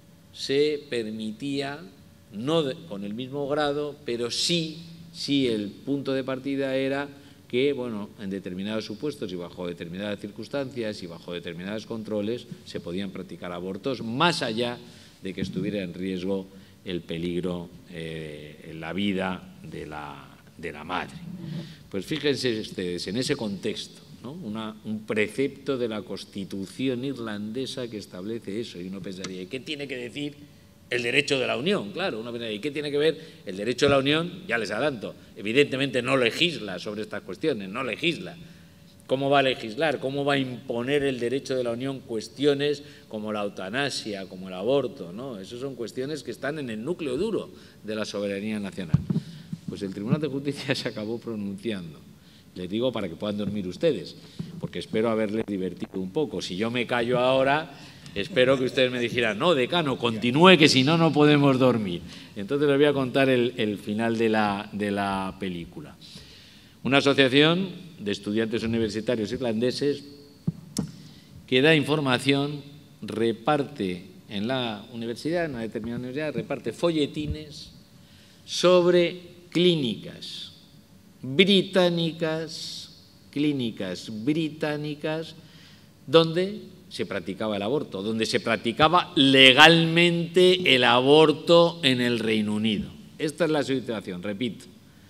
se permitía, no de, con el mismo grado, pero sí, sí el punto de partida era que, bueno, en determinados supuestos y bajo determinadas circunstancias y bajo determinados controles se podían practicar abortos más allá de que estuviera en riesgo el peligro eh, en la vida de la, de la madre. Pues fíjense ustedes, en ese contexto, ¿no? Una, un precepto de la Constitución irlandesa que establece eso, y uno pensaría, ¿y qué tiene que decir el derecho de la Unión? Claro, uno pensaría, ¿y qué tiene que ver el derecho de la Unión? Ya les adelanto, evidentemente no legisla sobre estas cuestiones, no legisla. ¿Cómo va a legislar? ¿Cómo va a imponer el derecho de la Unión cuestiones como la eutanasia, como el aborto, ¿no? Esas son cuestiones que están en el núcleo duro de la soberanía nacional. Pues el Tribunal de Justicia se acabó pronunciando. Les digo para que puedan dormir ustedes, porque espero haberles divertido un poco. Si yo me callo ahora, espero que ustedes me dijeran, no, decano, continúe, que si no, no podemos dormir. Entonces les voy a contar el, el final de la, de la película. Una asociación de estudiantes universitarios irlandeses que da información, reparte en la universidad, en una determinada universidad, reparte folletines sobre clínicas británicas, clínicas británicas, donde se practicaba el aborto, donde se practicaba legalmente el aborto en el Reino Unido. Esta es la situación, repito.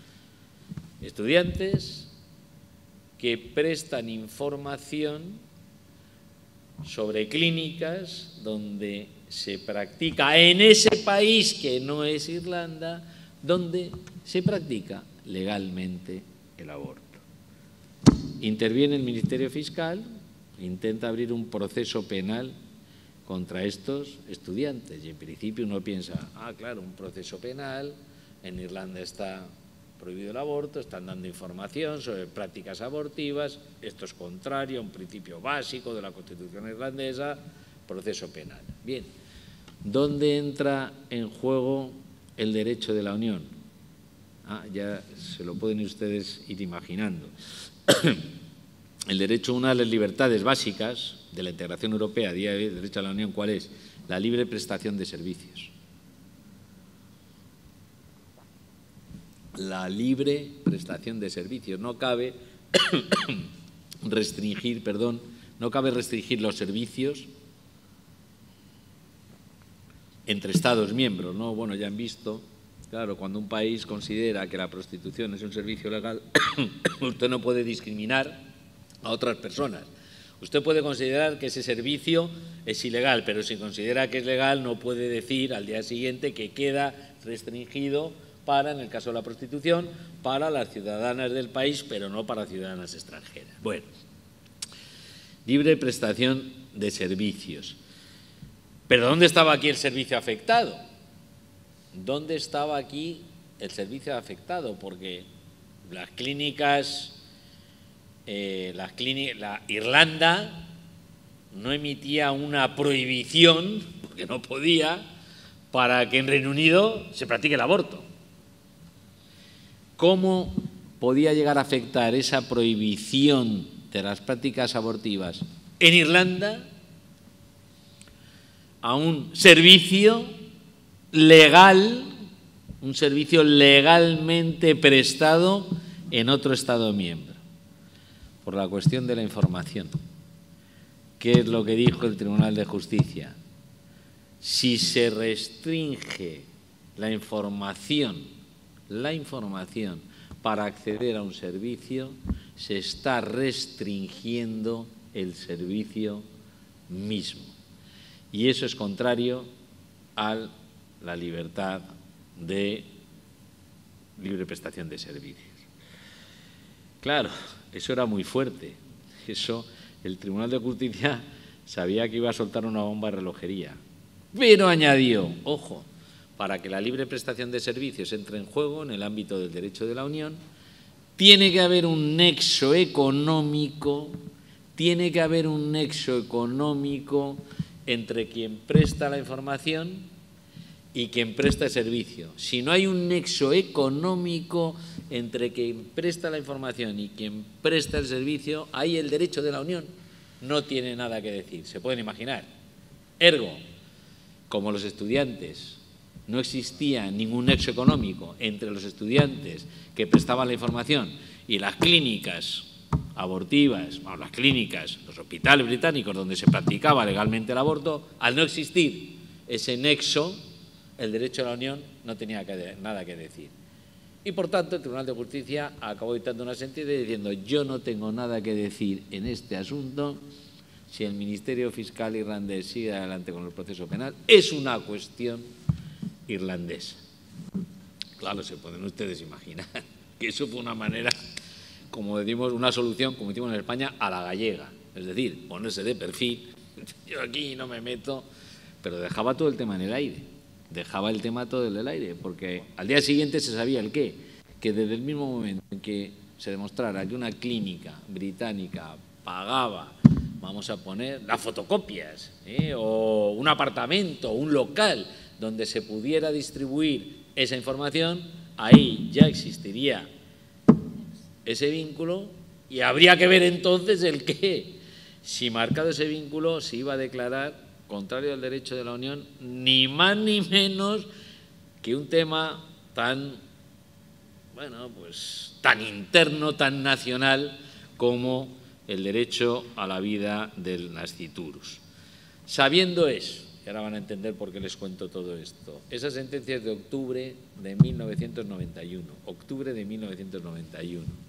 Estudiantes que prestan información sobre clínicas donde se practica en ese país que no es Irlanda, donde se practica legalmente el aborto. Interviene el Ministerio Fiscal, intenta abrir un proceso penal contra estos estudiantes y en principio uno piensa, ah, claro, un proceso penal, en Irlanda está prohibido el aborto, están dando información sobre prácticas abortivas, esto es contrario a un principio básico de la Constitución irlandesa, proceso penal. Bien, ¿dónde entra en juego el derecho de la Unión? Ah, ya se lo pueden ustedes ir imaginando. El derecho a una de las libertades básicas de la integración europea, día de derecho a la Unión, ¿cuál es? La libre prestación de servicios. La libre prestación de servicios. No cabe restringir, perdón, no cabe restringir los servicios entre Estados miembros, ¿no? Bueno, ya han visto, claro, cuando un país considera que la prostitución es un servicio legal, usted no puede discriminar a otras personas. Usted puede considerar que ese servicio es ilegal, pero si considera que es legal no puede decir al día siguiente que queda restringido para, en el caso de la prostitución, para las ciudadanas del país, pero no para ciudadanas extranjeras. Bueno, libre prestación de servicios. ¿Pero dónde estaba aquí el servicio afectado? ¿Dónde estaba aquí el servicio afectado? Porque las clínicas, eh, las clínicas, la Irlanda no emitía una prohibición, porque no podía, para que en Reino Unido se practique el aborto. ¿Cómo podía llegar a afectar esa prohibición de las prácticas abortivas en Irlanda a un servicio legal, un servicio legalmente prestado en otro Estado miembro, por la cuestión de la información. ¿Qué es lo que dijo el Tribunal de Justicia? Si se restringe la información, la información para acceder a un servicio, se está restringiendo el servicio mismo. Y eso es contrario a la libertad de libre prestación de servicios. Claro, eso era muy fuerte. Eso, el Tribunal de Justicia sabía que iba a soltar una bomba de relojería. Pero añadió, ojo, para que la libre prestación de servicios entre en juego en el ámbito del derecho de la Unión, tiene que haber un nexo económico, tiene que haber un nexo económico entre quien presta la información y quien presta el servicio. Si no hay un nexo económico entre quien presta la información y quien presta el servicio, ahí el derecho de la Unión no tiene nada que decir. Se pueden imaginar. Ergo, como los estudiantes no existía ningún nexo económico entre los estudiantes que prestaban la información y las clínicas abortivas, bueno, las clínicas, los hospitales británicos donde se practicaba legalmente el aborto, al no existir ese nexo, el derecho de la Unión no tenía que, nada que decir. Y, por tanto, el Tribunal de Justicia acabó dictando una sentencia diciendo yo no tengo nada que decir en este asunto si el Ministerio Fiscal irlandés sigue adelante con el proceso penal. Es una cuestión irlandesa. Claro, se pueden ustedes imaginar que eso fue una manera, como decimos, una solución, como decimos en España, a la gallega. Es decir, ponerse de perfil, yo aquí no me meto, pero dejaba todo el tema en el aire. Dejaba el tema todo en el aire, porque al día siguiente se sabía el qué, que desde el mismo momento en que se demostrara que una clínica británica pagaba, vamos a poner, las fotocopias, ¿eh? o un apartamento, un local donde se pudiera distribuir esa información, ahí ya existiría ese vínculo y habría que ver entonces el qué. Si marcado ese vínculo se iba a declarar contrario al derecho de la Unión, ni más ni menos que un tema tan, bueno, pues tan interno, tan nacional como el derecho a la vida del nasciturus. Sabiendo eso, y ahora van a entender por qué les cuento todo esto, esa sentencia es de octubre de mil novecientos noventa y uno, octubre de mil novecientos noventa y uno.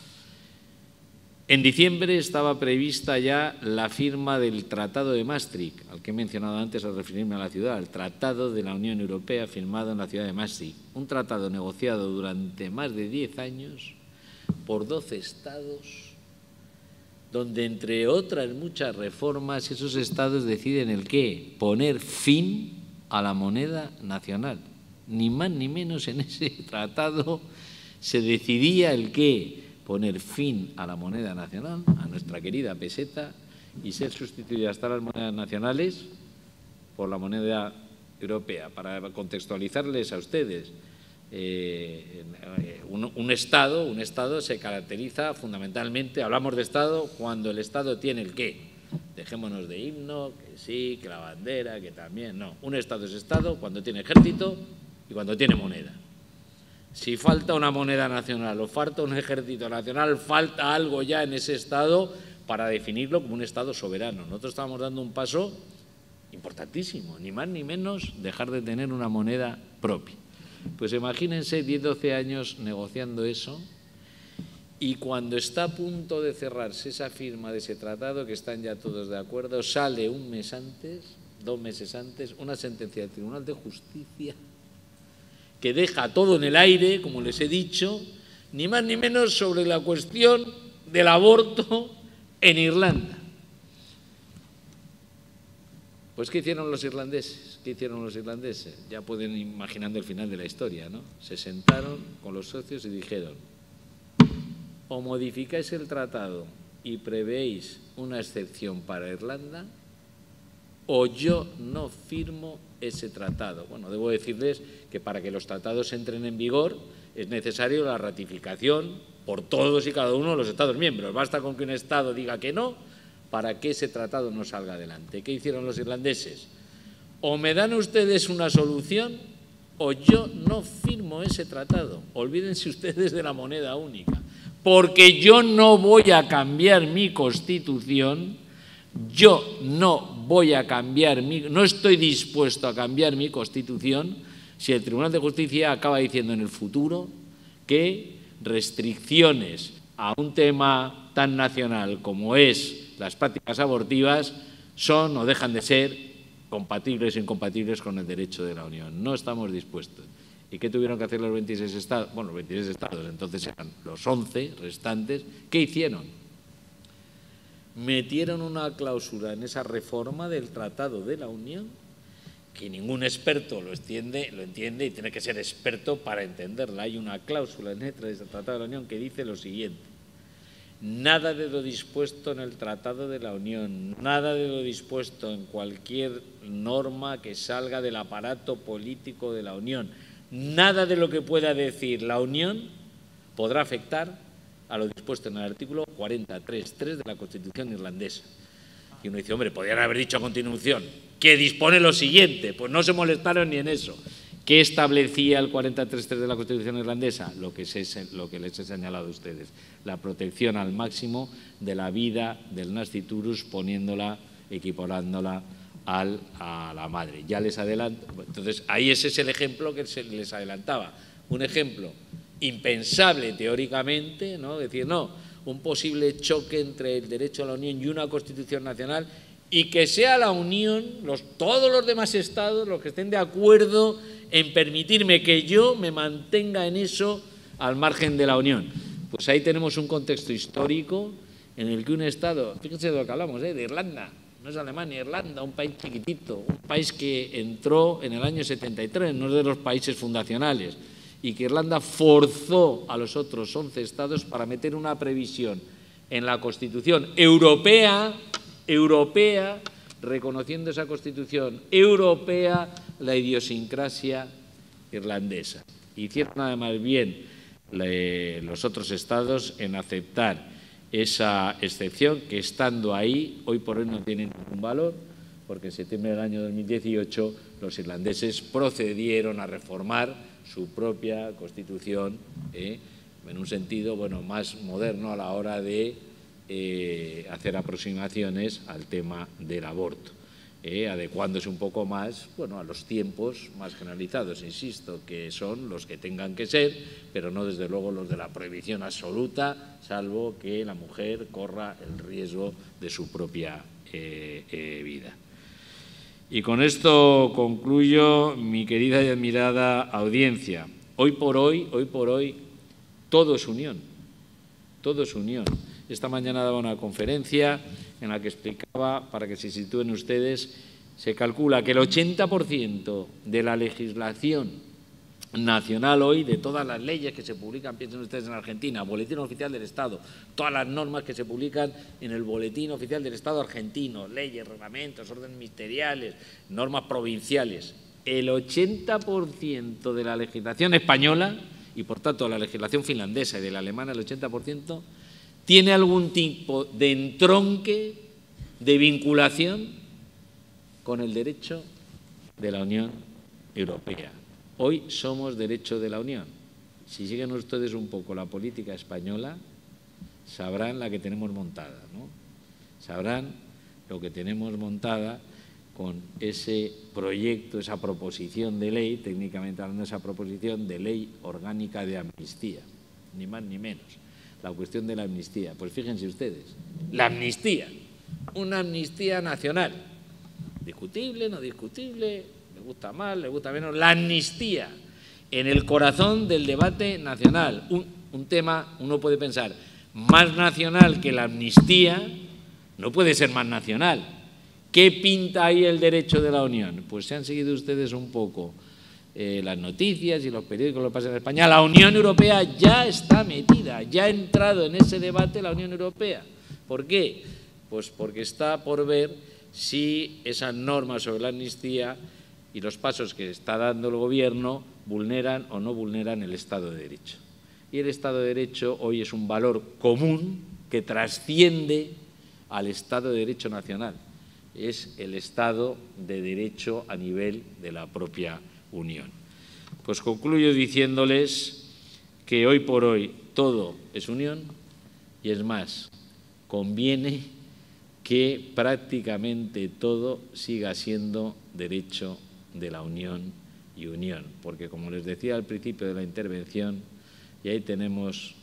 En diciembre estaba prevista ya la firma del Tratado de Maastricht, al que he mencionado antes al referirme a la ciudad, el Tratado de la Unión Europea firmado en la ciudad de Maastricht, un tratado negociado durante más de diez años por doce estados, donde entre otras muchas reformas esos estados deciden el qué, poner fin a la moneda nacional. Ni más ni menos en ese tratado se decidía el qué, poner fin a la moneda nacional, a nuestra querida peseta, y ser sustituida hasta las monedas nacionales por la moneda europea. Para contextualizarles a ustedes, eh, un, un Estado, un Estado se caracteriza fundamentalmente, hablamos de Estado cuando el Estado tiene el qué. Dejémonos de himno, que sí, que la bandera, que también, no. Un Estado es Estado cuando tiene ejército y cuando tiene moneda. Si falta una moneda nacional o falta un ejército nacional, falta algo ya en ese Estado para definirlo como un Estado soberano. Nosotros estamos dando un paso importantísimo, ni más ni menos dejar de tener una moneda propia. Pues imagínense diez, doce años negociando eso y cuando está a punto de cerrarse esa firma de ese tratado, que están ya todos de acuerdo, sale un mes antes, dos meses antes, una sentencia del Tribunal de Justicia que deja todo en el aire, como les he dicho, ni más ni menos sobre la cuestión del aborto en Irlanda. Pues, ¿qué hicieron los irlandeses? ¿Qué hicieron los irlandeses? Ya pueden ir imaginando el final de la historia, ¿no? Se sentaron con los socios y dijeron, o modificáis el tratado y prevéis una excepción para Irlanda, o yo no firmo ese tratado. Bueno, debo decirles que para que los tratados entren en vigor es necesario la ratificación por todos y cada uno de los Estados miembros. Basta con que un Estado diga que no para que ese tratado no salga adelante. ¿Qué hicieron los irlandeses? o me dan ustedes una solución o yo no firmo ese tratado. Olvídense ustedes de la moneda única, porque yo no voy a cambiar mi Constitución, yo no voy a cambiar, mi, no estoy dispuesto a cambiar mi Constitución si el Tribunal de Justicia acaba diciendo en el futuro que restricciones a un tema tan nacional como es las prácticas abortivas son o dejan de ser compatibles o incompatibles con el derecho de la Unión. No estamos dispuestos. ¿Y qué tuvieron que hacer los veintiséis estados? Bueno, los veintiséis estados, entonces eran los once restantes. ¿Qué hicieron? Metieron una cláusula en esa reforma del Tratado de la Unión que ningún experto lo entiende, lo entiende y tiene que ser experto para entenderla. Hay una cláusula en letra del Tratado de la Unión que dice lo siguiente: nada de lo dispuesto en el Tratado de la Unión, nada de lo dispuesto en cualquier norma que salga del aparato político de la Unión, nada de lo que pueda decir la Unión podrá afectar a lo dispuesto en el artículo cuarenta y tres punto tres de la Constitución irlandesa. Y uno dice, hombre, podrían haber dicho a continuación que dispone lo siguiente. Pues no se molestaron ni en eso. ¿Qué establecía el cuarenta y tres punto tres de la Constitución irlandesa? Lo que, se, lo que les he señalado a ustedes, la protección al máximo de la vida del nasciturus, poniéndola, equiparándola al, a la madre. Ya les adelanto. Entonces, ahí ese es el ejemplo que se les adelantaba. Un ejemplo impensable teóricamente, ¿no? Decir, no, un posible choque entre el derecho a la Unión y una Constitución nacional, y que sea la Unión, los, todos los demás estados, los que estén de acuerdo en permitirme que yo me mantenga en eso al margen de la Unión. Pues ahí tenemos un contexto histórico en el que un estado, fíjense de lo que hablamos, ¿eh? de Irlanda, no es Alemania, Irlanda, un país chiquitito, un país que entró en el año setenta y tres, no es de los países fundacionales, y que Irlanda forzó a los otros once estados para meter una previsión en la Constitución europea, europea, reconociendo esa Constitución europea la idiosincrasia irlandesa. Hicieron además bien le, los otros estados en aceptar esa excepción que, estando ahí, hoy por hoy no tiene ningún valor, porque en septiembre del año dos mil dieciocho los irlandeses procedieron a reformar su propia Constitución, eh, en un sentido bueno, más moderno a la hora de eh, hacer aproximaciones al tema del aborto, eh, adecuándose un poco más bueno, a los tiempos más generalizados, insisto, que son los que tengan que ser, pero no desde luego los de la prohibición absoluta, salvo que la mujer corra el riesgo de su propia eh, eh, vida. Y con esto concluyo, mi querida y admirada audiencia. Hoy por hoy, hoy por hoy, todo es unión, todo es unión. Esta mañana daba una conferencia en la que explicaba, para que se sitúen ustedes, se calcula que el ochenta por ciento de la legislación nacional hoy, de todas las leyes que se publican, piensen ustedes en Argentina, Boletín Oficial del Estado, todas las normas que se publican en el Boletín Oficial del Estado argentino, leyes, reglamentos, órdenes ministeriales, normas provinciales, el ochenta por ciento de la legislación española y por tanto la legislación finlandesa y de la alemana, el ochenta por ciento, tiene algún tipo de entronque, de vinculación con el derecho de la Unión Europea. Hoy somos derecho de la Unión. Si siguen ustedes un poco la política española, sabrán la que tenemos montada, ¿no? Sabrán lo que tenemos montada con ese proyecto, esa proposición de ley, técnicamente hablando, esa proposición de ley orgánica de amnistía, ni más ni menos. La cuestión de la amnistía. Pues fíjense ustedes, la amnistía, una amnistía nacional, discutible, no discutible, le gusta más, le gusta menos, la amnistía en el corazón del debate nacional, un, un tema, uno puede pensar, más nacional que la amnistía, no puede ser más nacional. ¿Qué pinta ahí el derecho de la Unión? Pues se han seguido ustedes un poco eh, las noticias y los periódicos, lo que pasa en España. La Unión Europea ya está metida, ya ha entrado en ese debate la Unión Europea. ¿Por qué? Pues porque está por ver si esas normas sobre la amnistía y los pasos que está dando el Gobierno vulneran o no vulneran el Estado de Derecho. Y el Estado de Derecho hoy es un valor común que trasciende al Estado de Derecho nacional. es el Estado de Derecho a nivel de la propia Unión. Pues concluyo diciéndoles que hoy por hoy todo es unión y es más, conviene que prácticamente todo siga siendo derecho de la Unión y Unión, porque como les decía al principio de la intervención, y ahí tenemos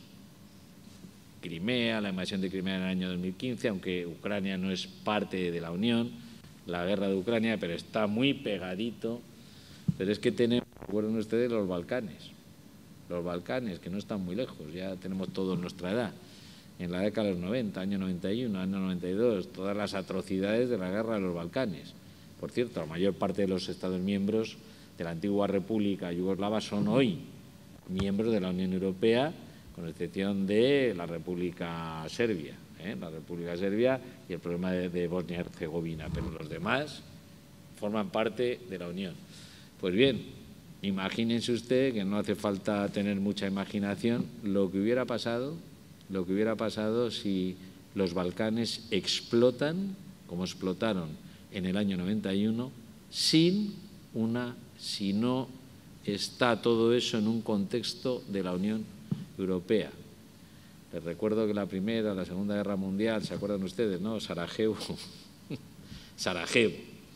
Crimea, la invasión de Crimea en el año dos mil quince, aunque Ucrania no es parte de la Unión, la guerra de Ucrania, pero está muy pegadito. Pero es que tenemos, recuerden ustedes, los Balcanes, los Balcanes, que no están muy lejos, ya tenemos todos nuestra edad. En la década de los noventa, año noventa y uno, año noventa y dos, todas las atrocidades de la guerra de los Balcanes. Por cierto, la mayor parte de los Estados miembros de la antigua República Yugoslava son hoy miembros de la Unión Europea, con excepción de la República Serbia, ¿eh? la República Serbia y el problema de, de Bosnia y Herzegovina, pero los demás forman parte de la Unión. Pues bien, imagínense usted que no hace falta tener mucha imaginación lo que hubiera pasado, lo que hubiera pasado si los Balcanes explotan, como explotaron en el año noventa y uno, sin una, si no está todo eso en un contexto de la Unión Europea. Les recuerdo que la Primera, la Segunda Guerra Mundial, ¿se acuerdan ustedes, no? Sarajevo. Sarajevo.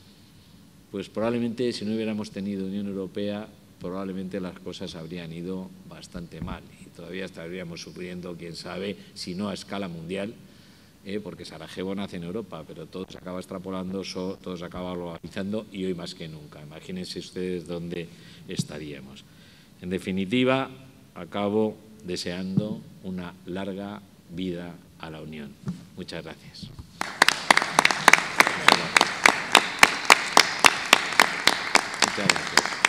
Pues probablemente si no hubiéramos tenido Unión Europea, probablemente las cosas habrían ido bastante mal y todavía estaríamos sufriendo, quién sabe, si no a escala mundial, eh, porque Sarajevo nace en Europa, pero todo se acaba extrapolando, so, todo se acaba globalizando y hoy más que nunca. Imagínense ustedes dónde estaríamos. En definitiva, acabo deseando una larga vida a la Unión. Muchas gracias. Muchas gracias. Muchas gracias.